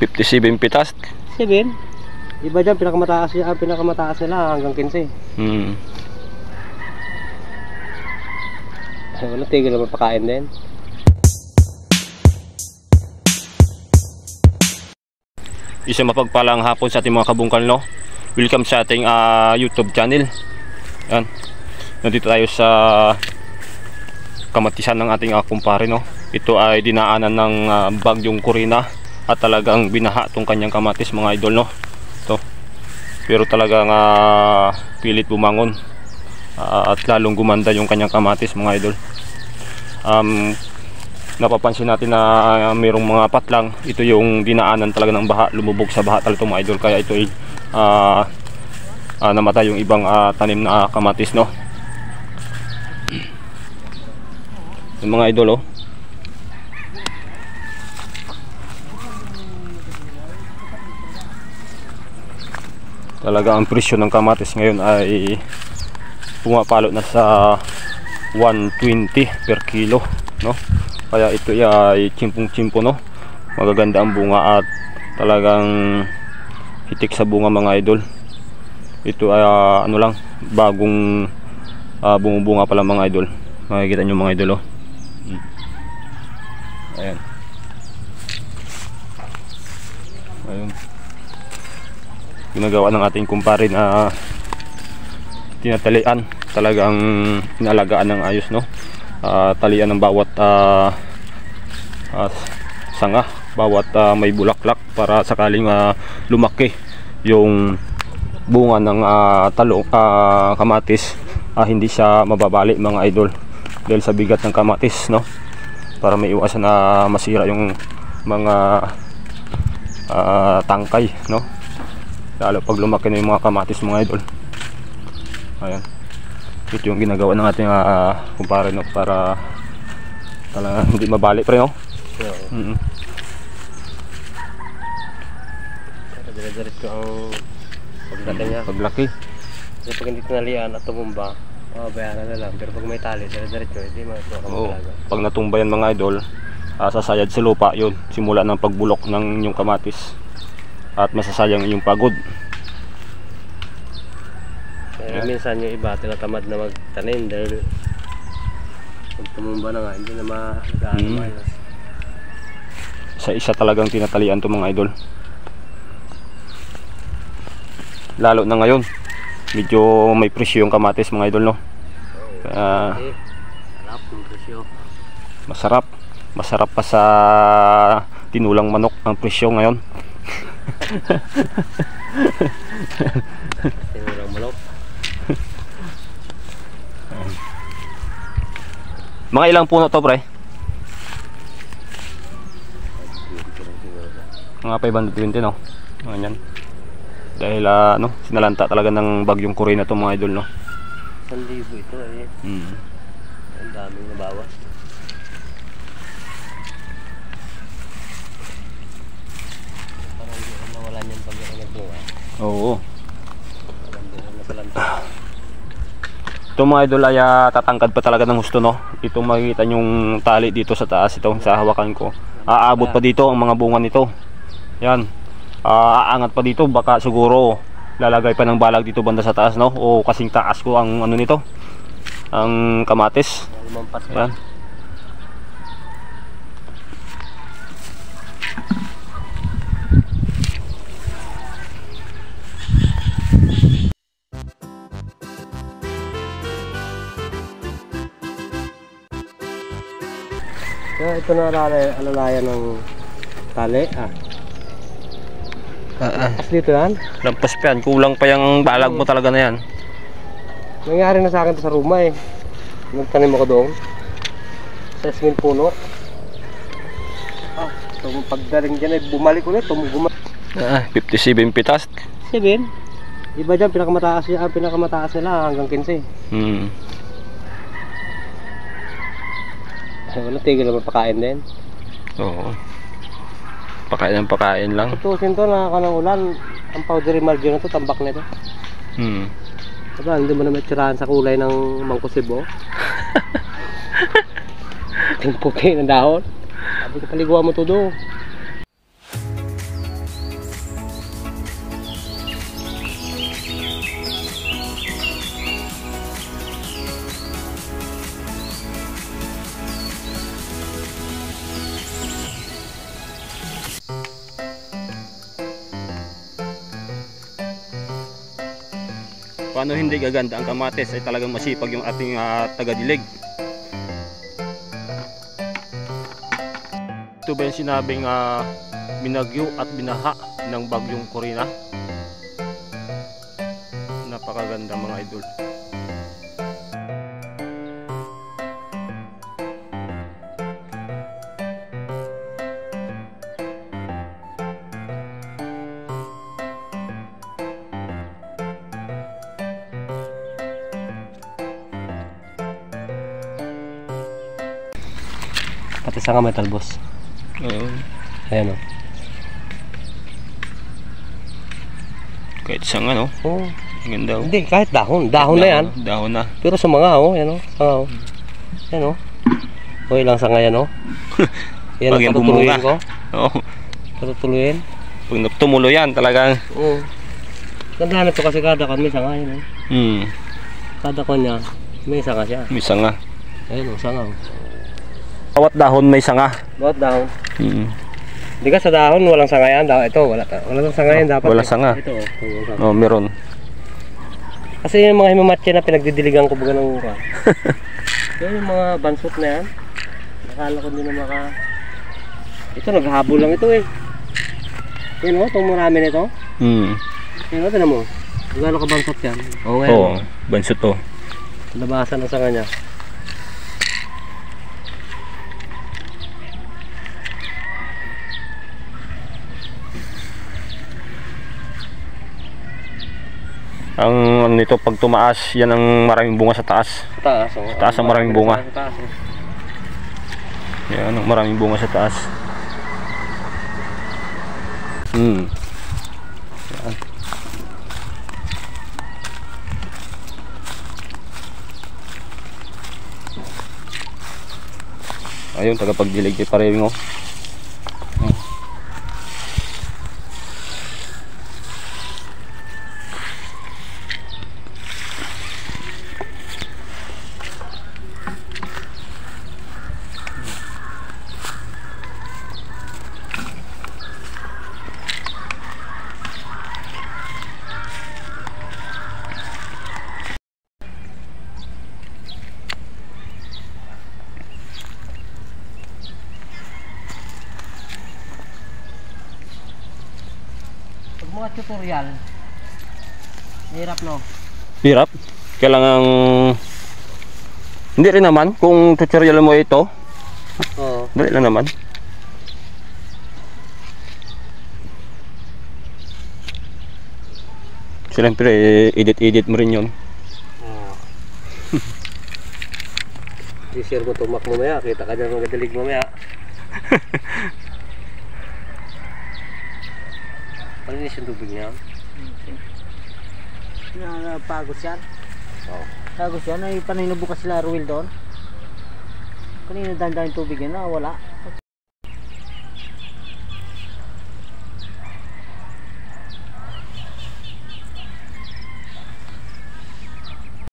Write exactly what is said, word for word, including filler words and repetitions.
fifty-seven pitas. seven. Iba dyan, pinakamataas, ah, pinakamataas nila hanggang fifteen. Hmm. Ay, wala, tigil naman pakain din. Isang mapagpalang hapon sa ating mga kabungkal, no? Welcome sa ating uh, YouTube channel. Yan. Nandito tayo sa kamatisan ng ating uh, kumpare, no? Ito ay dinaanan ng uh, bagyong Corina at talagang binaha tong kanyang kamatis, mga idol, no? Ito. Pero talagang uh, pilit bumangon uh, at lalong gumanda yung kanyang kamatis, mga idol. Um, napapansin natin na uh, mayroong mga patlang. Ito yung dinaanan talaga ng baha, lumubog sa baha talaga itong mga idol, kaya ito ay uh, uh, namatay yung ibang uh, tanim na uh, kamatis, no? Yung mga idol, oh. Talaga ang presyo ng kamatis ngayon ay pumapalo na sa one twenty per kilo, no? Kaya ito ay chimpong-chimpo, no? Magaganda ang bunga at talagang hitik sa bunga, mga idol. Ito ay uh, ano lang, bagong uh, bumubunga pa lang, mga idol. Makikita nyo, mga idol, oh. Ayan. Ayun. Ginagawa ng ating kumpare na tinatalian, talagang inalagaan ng ayos, no? Uh, talian ng bawat uh, uh, sanga, bawat uh, may bulaklak, para sakaling uh, lumaki yung bunga ng uh, talong, uh, kamatis, uh, hindi siya mababali, mga idol, dahil sa bigat ng kamatis, no? Para may iwasan na masira yung mga uh, tangkay, no? Lalo pag lumaki na yung mga kamatis, mga idol. Ayan. Ito yung ginagawa ng ating uh, kumpare, no? Para talaga hindi mabali, pre, no? Yeah. Mm-hmm. Dire-diret ko ang paglaki niya. Paglaki. Kasi pag hindi tinalian at tumumba, mababayaran na lang. Pero pag may tali, dire-diret ko, hindi matuwa ka magalaga. Pag natumba yan, mga idol, uh, sasayad sa lupa yun, simula ng pagbulok ng inyong kamatis. At masasayang yung pagod. Kaya yeah. Minsan yung iba tinatamad na magtanim dahil pag tumumba na nga, hindi na maagaan, mm. Mayos. Sa isa talagang tinatalian to, mga idol. Lalo na ngayon, medyo may presyo yung kamatis, mga idol, no? Kaya okay. Sarap yung presyo. Masarap. Masarap pa sa tinulang manok ang presyo ngayon. Tinulang manok. Mga ilang puno to, pre? Mga five hundred twenty, no? Ganyan. Dahil uh, no, sinalanta talaga ng bagyong Corina to, mga idol, no? one libo ito, eh. Mm. Ang daming nabawas. Parang hindi ko nawala niyan pag ako nagbunga. Oo. Parang hindi ko nasalanta. Ito, mga idol, ay uh, tatangkad pa talaga ng husto, no? Ito makikita yung tali dito sa taas, ito sa hawakan ko. Aabot pa dito ang mga bunga nito. Yan. Uh, aangat pa dito, baka siguro lalagay pa ng balag dito banda sa taas, no? O kasing taas ko ang ano nito, ang kamatis. Yan. Kaya ito na alalayan ng tali, ah. Uh, uh. Lampas dito yan? Lampas pa yan, kulang pa yung balag mo talaga na yan. Nangyari na sa akin to sa Ruma, eh. Nagtanim ako doon sa esmin puno. Ah, so pagdating dyan ay bumalik ulit, tumugumalik. Ah, fifty-seven pitas. seven. Iba dyan, pinakamataas, ah, pinakamataas nila hanggang fifteen. Hmm. Ay, wala, tigil naman pakain din. Oo. Pakain ng pakain lang. Tutusin to, nakaka ng ulan. Ang powdery mildew na to, tambak na ito. Hmm. Diba, hindi mo na matirahan sa kulay ng mangkusibo. Ting puti ng dahon. Sabi ko, paliguan mo to do. Paano hindi gaganda ang kamatis ay talagang masipag yung ating uh, tagadilig. Ito ba yung sinabing uh, binagyo at binaha ng bagyong Corina? Napakaganda mga idol. Pati sa nga may talbos. Oo. Ayan o. Kahit sanga no? Oo. Ganda oh. Hindi, kahit dahon. Dahon na yan. Dahon na. Pero sa mga o, yan o. Sanga o. Yan o. O ilang sanga yan o. Yan ang patutuluin ko. Oo. Patutuluin. Pag tumulo yan talagang. Oo. Ganda na ito kasi kada kon may sanga yun o. Hmm. Kada kon niya, may sanga siya. May sanga. Ayun o, sanga o. Bawat dahon may sanga. Bawat dahon. Hmm. Hindi ka sa dahon, walang sanga yan. Ito, wala, wala sanga yan dapat. Wala eh. sanga. Ito o. Oh, meron. Kasi yung mga himamatche na pinagdidiligan ko baga ng mukha. Yung mga bansot na yan. Nakala ko din na maka... Ito, naghahabol lang ito eh. Yan o, itong marami nito. Hmm. Yan o, tinan mo. Gano'n ka bansot yan? Oo, ngayon. Oo, bansot to. Labasan ang sanga niya. Ang ano nito, pag tumaas, yan ang maraming bunga sa taas. Taas, oh. Taas ang maraming bunga. Sa taas, oh. Yan ang maraming bunga sa taas. Hmm. Yan. Ayun, tagapagdilig kay Parewing oh. Mga tutorial. Hirap no. Hirap. Kailangan hindi rin naman kung tutorial mo ito. Oo. Dali lang naman. Siyempre, edit-edit mo rin yun. Oo. I-share mo tumak mamaya. Kita ka dyan ng gadalig mamaya. Palinis yung tubig niya. Pagos yan. Oo. Pagos yan. Ay panay nabukas sila Ruel doon. Kanina dandan yung tubig yan. Wala.